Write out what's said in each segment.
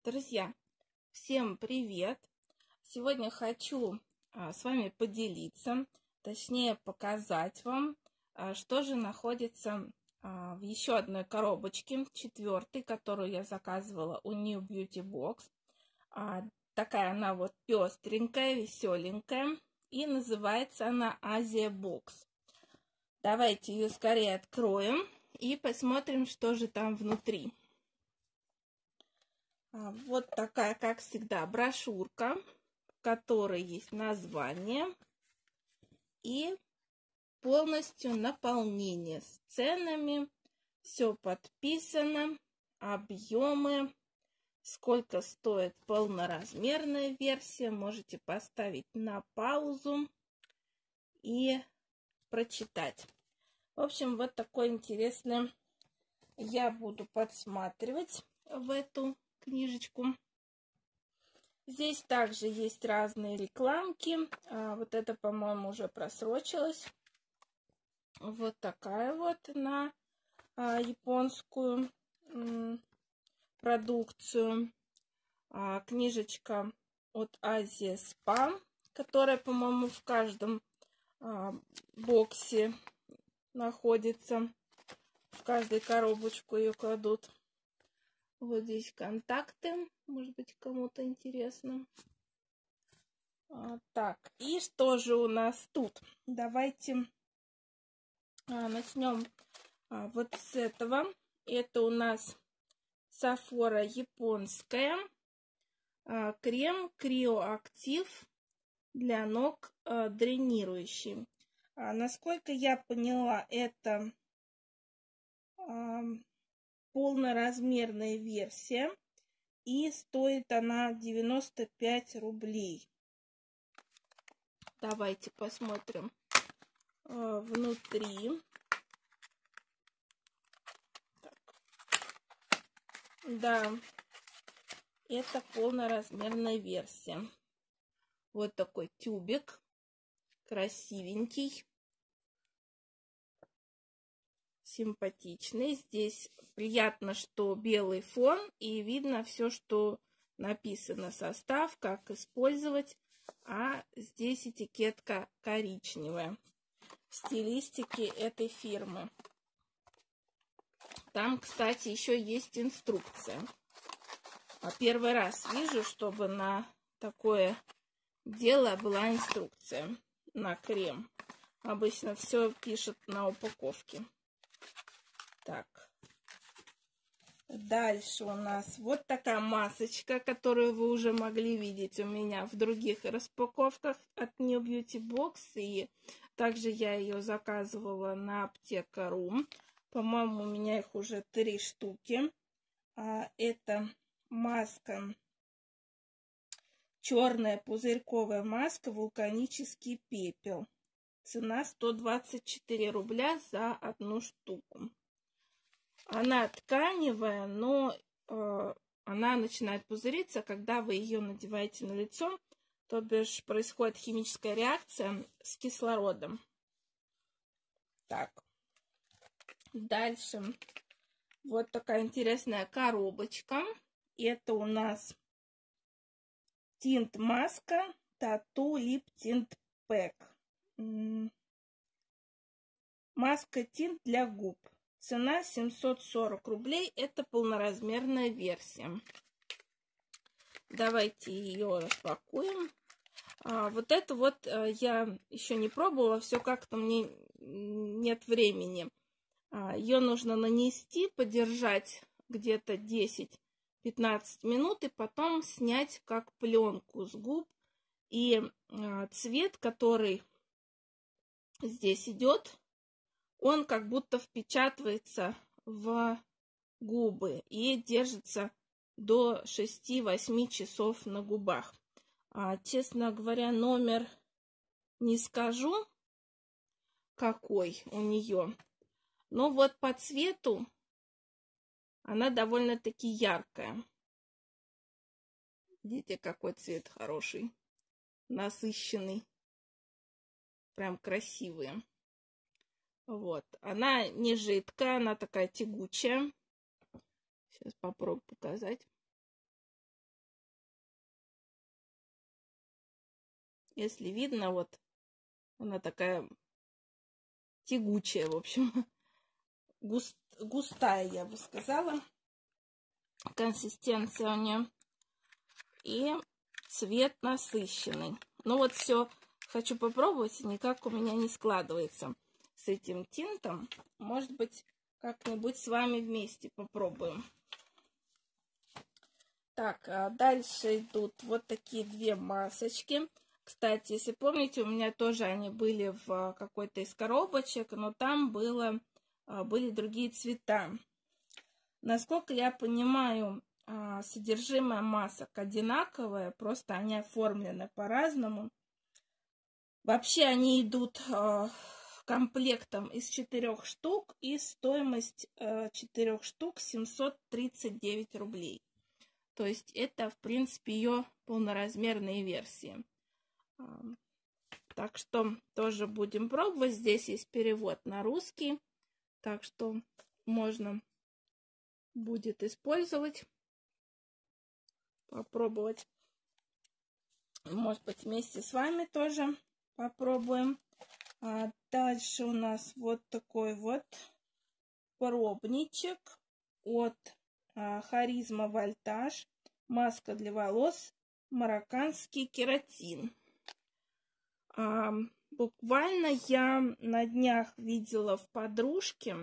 Друзья, всем привет! Сегодня хочу с вами поделиться, точнее показать вам, что же находится в еще одной коробочке, четвертой, которую я заказывала у New Beauty Box. Такая она вот пестренькая, веселенькая, и называется она Asia Box. Давайте ее скорее откроем и посмотрим, что же там внутри. Вот такая, как всегда, брошюрка, в которой есть название и полностью наполнение с ценами. Все подписано, объемы, сколько стоит полноразмерная версия. Можете поставить на паузу и прочитать. В общем, вот такое интересное я буду подсматривать в эту книжечку. Здесь также есть разные рекламки. Вот это, по-моему, уже просрочилось. Вот такая вот на японскую продукцию. Книжечка от Asia Spa, которая, по-моему, в каждом боксе находится. В каждую коробочку ее кладут. Вот здесь контакты, может быть, кому-то интересно. Так, и что же у нас тут? Давайте начнем вот с этого. Это у нас Sephora японская. Крем Cryoactive для ног дренирующий. Насколько я поняла, это полноразмерная версия, и стоит она 95 рублей. Давайте посмотрим внутри. Так. Да, это полноразмерная версия. Вот такой тюбик, красивенький, симпатичный. Здесь приятно, что белый фон, и видно все, что написано, состав, как использовать. А здесь этикетка коричневая в стилистике этой фирмы. Там, кстати, еще есть инструкция. Первый раз вижу, чтобы на такое дело была инструкция на крем. Обычно все пишут на упаковке. Так. Дальше у нас вот такая масочка, которую вы уже могли видеть у меня в других распаковках от New Beauty Box. И также я ее заказывала на Аптека.ру. По-моему, у меня их уже 3 штуки. Это маска, черная пузырьковая маска «Вулканический пепел». Цена 124 рубля за одну штуку. Она тканевая, но она начинает пузыриться, когда вы ее надеваете на лицо, то бишь происходит химическая реакция с кислородом. Так, дальше вот такая интересная коробочка. Это у нас тинт-маска Tattoo Lip Tint Pack. Маска тинт для губ. Цена 740 рублей. Это полноразмерная версия. Давайте ее распакуем. Вот это вот я еще не пробовала. Все как-то мне нет времени. Ее нужно нанести, подержать где-то 10-15 минут и потом снять как пленку с губ. И цвет, который здесь идет, он как будто впечатывается в губы и держится до 6-8 часов на губах. Честно говоря, номер не скажу, какой у нее. Но вот по цвету она довольно-таки яркая. Видите, какой цвет хороший, насыщенный. Прям красивая. Вот. Она не жидкая, она такая тягучая. Сейчас попробую показать. Если видно, вот она такая тягучая, в общем, густая, я бы сказала, консистенция у нее. И цвет насыщенный. Ну вот все хочу попробовать, никак у меня не складывается с этим тинтом. Может быть, как-нибудь с вами вместе попробуем. Так, а дальше идут вот такие две масочки. Кстати, если помните, у меня тоже они были в какой-то из коробочек, но там были другие цвета. Насколько я понимаю, содержимое масок одинаковое, просто они оформлены по-разному. Вообще они идут комплектом из 4 штук, и стоимость 4 штук 739 рублей. То есть это, в принципе, ее полноразмерные версии. Так что тоже будем пробовать. Здесь есть перевод на русский, так что можно будет использовать, попробовать. Может быть, вместе с вами тоже попробуем. Дальше у нас вот такой вот пробничек от Харизма Вольтаж. Маска для волос. Марокканский кератин. Буквально я на днях видела в подружке.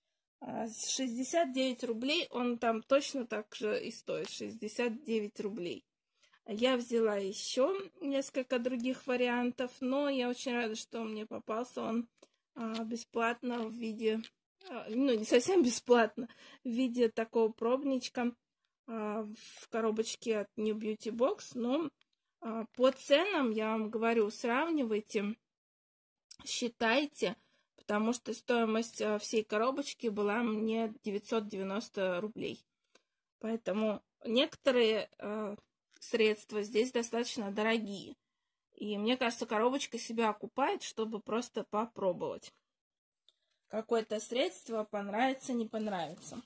69 рублей. Он там точно так же и стоит. 69 рублей. Я взяла еще несколько других вариантов, но я очень рада, что мне попался он бесплатно в виде, ну не совсем бесплатно, в виде такого пробничка в коробочке от New Beauty Box. Но по ценам, я вам говорю, сравнивайте, считайте, потому что стоимость всей коробочки была мне 990 рублей. Поэтому некоторые средства здесь достаточно дорогие. И мне кажется, коробочка себя окупает, чтобы просто попробовать. Какое-то средство понравится, не понравится.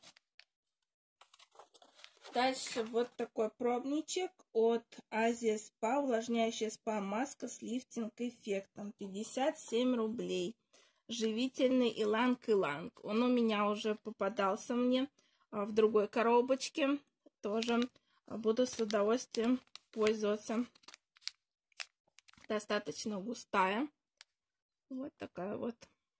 Дальше вот такой пробничек от Азия Спа. Увлажняющая спа-маска с лифтинг-эффектом. 57 рублей. Живительный иланг-иланг. Он у меня уже попадался мне в другой коробочке. Тоже буду с удовольствием пользоваться. Достаточно густая. Вот такая вот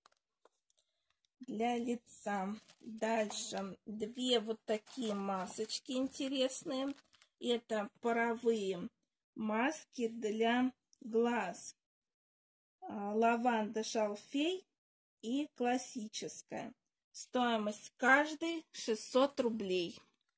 для лица. Дальше две вот такие масочки интересные. Это паровые маски для глаз. Лаванда шалфей и классическая. Стоимость каждой 600 рублей.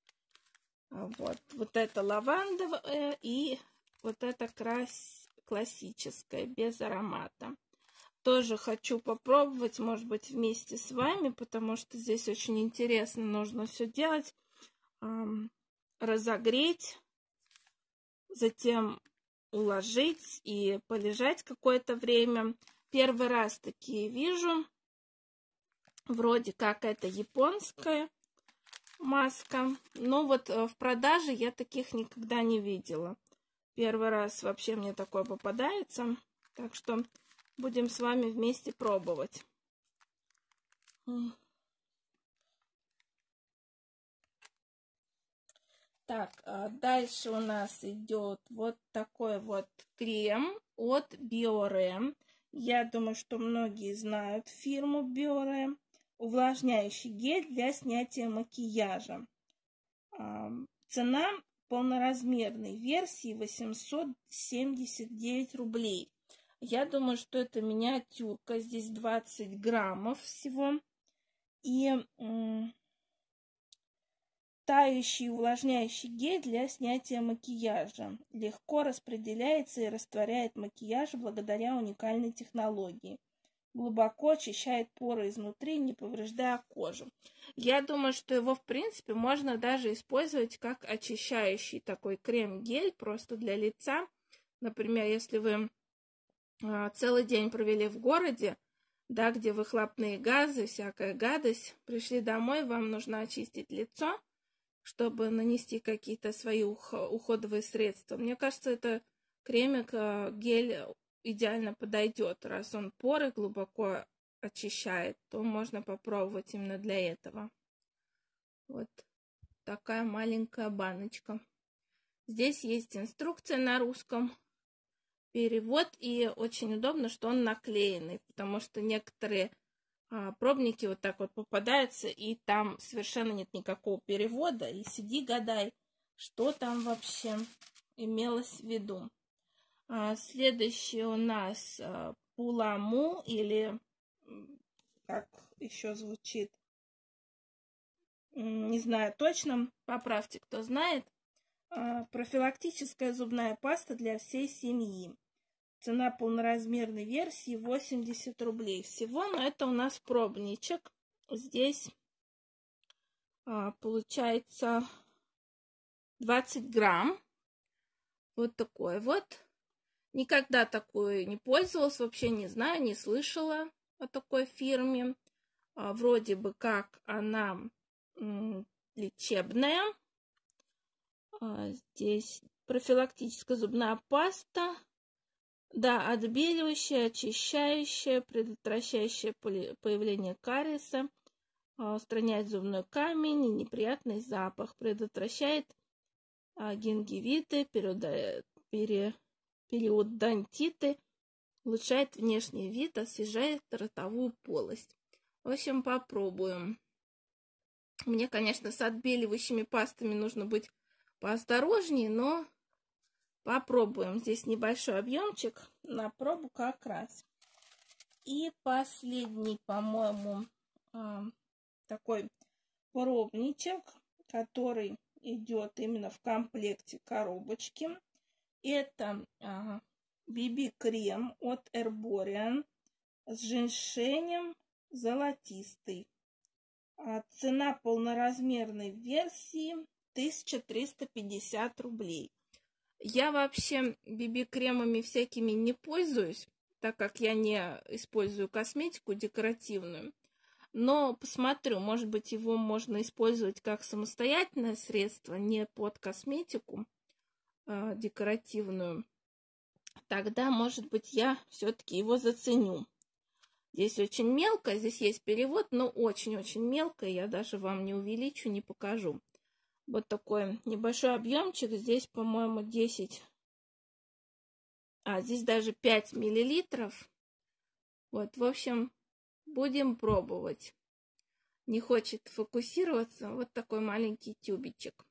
Вот это лавандовая и вот это классическая, без аромата. Тоже хочу попробовать, может быть, вместе с вами, потому что здесь очень интересно. Нужно все делать. Разогреть, затем уложить и полежать какое-то время. Первый раз такие вижу. Вроде как это японская маска. Но вот в продаже я таких никогда не видела. Первый раз вообще мне такое попадается. Так что будем с вами вместе пробовать. Так, дальше у нас идет вот такой вот крем от Bioré. Я думаю, что многие знают фирму Bioré. Увлажняющий гель для снятия макияжа. Цена полноразмерной версии 879 рублей. Я думаю, что это миниатюрка. Здесь 20 граммов всего. И тающий увлажняющий гель для снятия макияжа. Легко распределяется и растворяет макияж благодаря уникальной технологии. Глубоко очищает поры изнутри, не повреждая кожу. Я думаю, что его, в принципе, можно даже использовать как очищающий такой крем-гель просто для лица. Например, если вы целый день провели в городе, да, где выхлопные газы, всякая гадость, пришли домой, вам нужно очистить лицо, чтобы нанести какие-то свои уходовые средства. Мне кажется, это кремик, гель идеально подойдет. Раз он поры глубоко очищает, то можно попробовать именно для этого. Вот такая маленькая баночка. Здесь есть инструкция на русском, перевод, и очень удобно, что он наклеенный, потому что некоторые пробники вот так вот попадаются, и там совершенно нет никакого перевода, и сиди гадай, что там вообще имелось в виду. Следующий у нас пуламу, или как еще звучит, не знаю точно, поправьте, кто знает. Профилактическая зубная паста для всей семьи. Цена полноразмерной версии 80 рублей всего, но это у нас пробничек. Здесь получается 20 грамм. Вот такой вот. Никогда такой не пользовалась, вообще не знаю, не слышала о такой фирме. Вроде бы как она лечебная. Здесь профилактическая зубная паста. Да, отбеливающая, очищающая, предотвращающая появление кариеса, устраняет зубной камень и неприятный запах, предотвращает гингивиты, периодонтиты, улучшает внешний вид, освежает ротовую полость. В общем, попробуем. Мне, конечно, с отбеливающими пастами нужно быть поосторожнее, но попробуем. Здесь небольшой объемчик, на пробу как раз. И последний, по-моему, такой пробничек, который идет именно в комплекте коробочки. Это BB-крем от Herborian с женьшенем золотистый. Цена полноразмерной версии 1350 рублей. Я вообще BB-кремами всякими не пользуюсь, так как я не использую косметику декоративную. Но посмотрю, может быть, его можно использовать как самостоятельное средство, не под косметику декоративную. Тогда, может быть, я все-таки его заценю. Здесь очень мелко, здесь есть перевод, но очень-очень мелко. Я даже вам не увеличу, не покажу. Вот такой небольшой объемчик. Здесь, по-моему, 10. Здесь даже 5 миллилитров. Вот, в общем, будем пробовать. Не хочет фокусироваться. Вот такой маленький тюбичек.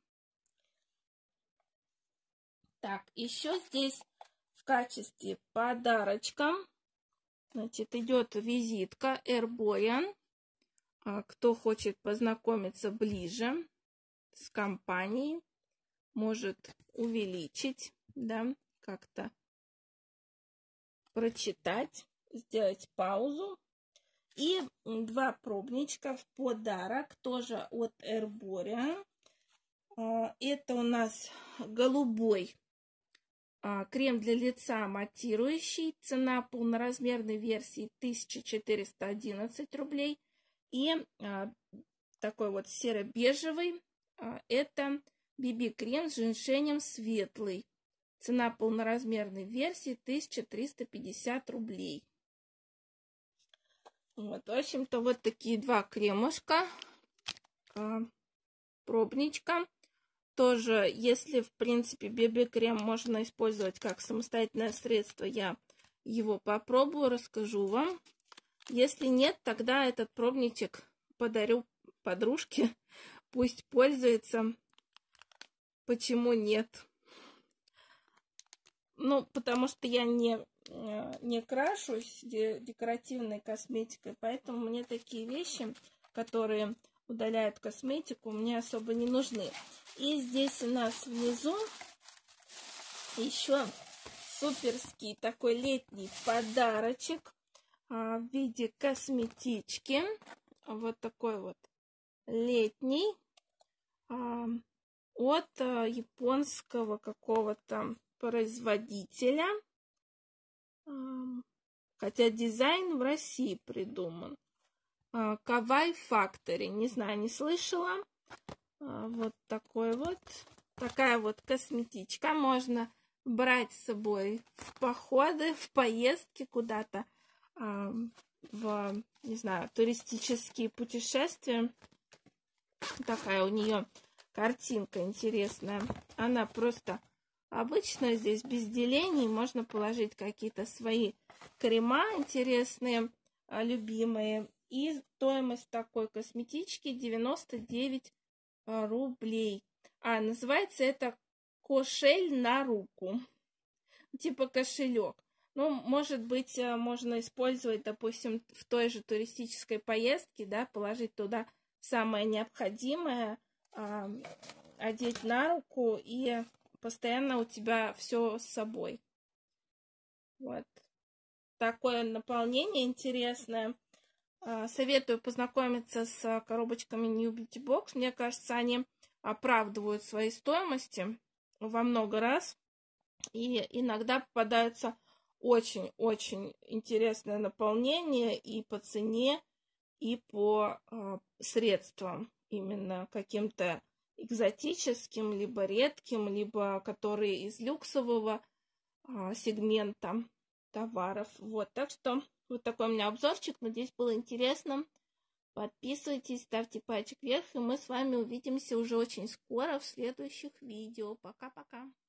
Так, еще здесь в качестве подарочка, значит, идет визитка Herborian. Кто хочет познакомиться ближе с компанией, может увеличить, да, как-то прочитать, сделать паузу. И 2 пробничка в подарок, тоже от Herborian. Это у нас голубой крем для лица матирующий. Цена полноразмерной версии 1411 рублей. И такой вот серо-бежевый. Это BB-крем с женьшенем светлый. Цена полноразмерной версии 1350 рублей. Вот, в общем-то, вот такие 2 кремушка, пробничка. Тоже, если, в принципе, BB-крем можно использовать как самостоятельное средство, я его попробую, расскажу вам. Если нет, тогда этот пробничек подарю подружке, пусть пользуется. Почему нет? Ну, потому что я не крашусь декоративной косметикой, поэтому мне такие вещи, которые удаляют косметику, мне особо не нужны. И здесь у нас внизу еще суперский такой летний подарочек в виде косметички. Вот такой вот летний от японского какого-то производителя. Хотя дизайн в России придуман. Kawaii Factory. Не знаю, не слышала. Вот такой вот. Такая вот косметичка. Можно брать с собой в походы, в поездки куда-то, в, не знаю, туристические путешествия. Такая у нее картинка интересная. Она просто обычная, здесь без делений. Можно положить какие-то свои крема интересные, любимые. И стоимость такой косметички 99 рублей. Называется это кошель на руку. Типа кошелек. Ну, может быть, можно использовать, допустим, в той же туристической поездке, да, положить туда самое необходимое, одеть на руку, и постоянно у тебя все с собой. Вот. Такое наполнение интересное. Советую познакомиться с коробочками New Beauty Box. Мне кажется, они оправдывают свои стоимости во много раз. И иногда попадаются очень-очень интересное наполнение и по цене, и по средствам. Именно каким-то экзотическим, либо редким, либо которые из люксового сегмента товаров. Вот, так что вот такой у меня обзорчик. Надеюсь, было интересно. Подписывайтесь, ставьте пальчик вверх, и мы с вами увидимся уже очень скоро в следующих видео. Пока-пока.